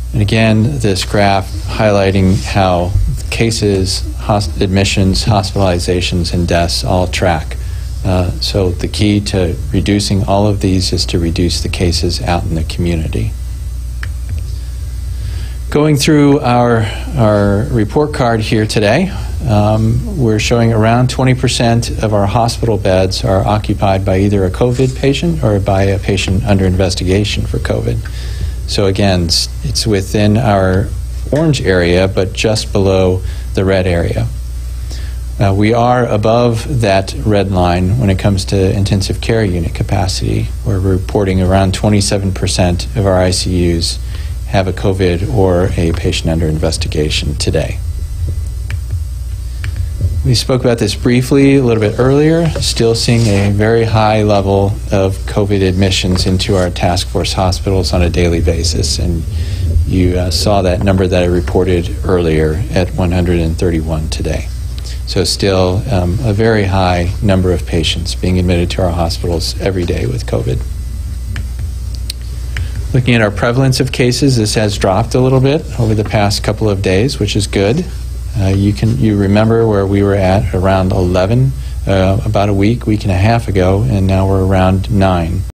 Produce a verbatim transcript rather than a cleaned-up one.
And again, this graph highlighting how cases, hosp- admissions, hospitalizations, and deaths all track. Uh, so the key to reducing all of these is to reduce the cases out in the community. Going through our, our report card here today, um, we're showing around twenty percent of our hospital beds are occupied by either a COVID patient or by a patient under investigation for COVID. So again, it's, it's within our orange area, but just below the red area. Uh, we are above that red line when it comes to intensive care unit capacity. We're reporting around twenty-seven percent of our I C Us have a COVID or a patient under investigation today. We spoke about this briefly a little bit earlier, still seeing a very high level of COVID admissions into our task force hospitals on a daily basis, and you uh, saw that number that I reported earlier at one hundred thirty-one today. So still um, a very high number of patients being admitted to our hospitals every day with COVID. Looking at our prevalence of cases, this has dropped a little bit over the past couple of days, which is good. Uh, you can you remember where we were at around eleven uh, about a week, week and a half ago, and now we're around nine.